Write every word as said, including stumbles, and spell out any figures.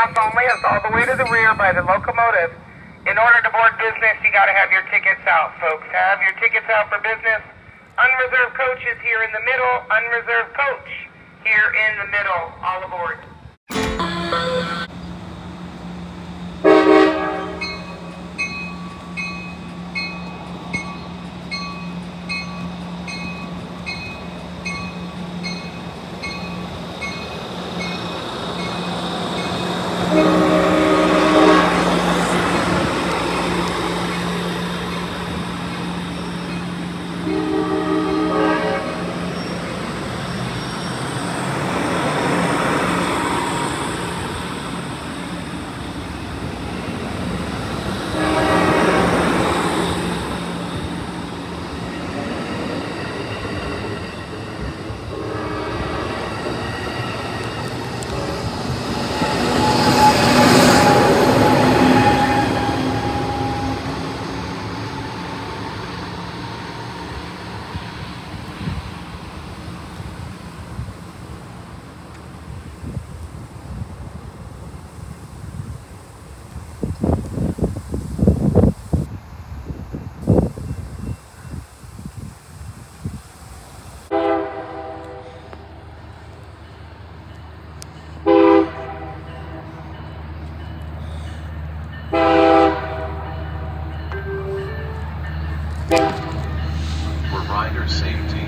pass only. It's all the way to the rear by the locomotive. In order to board business, you got to have your tickets out, folks. Have your tickets out for business. Unreserved coach is here in the middle. Unreserved coach here in the middle. All aboard. For rider safety.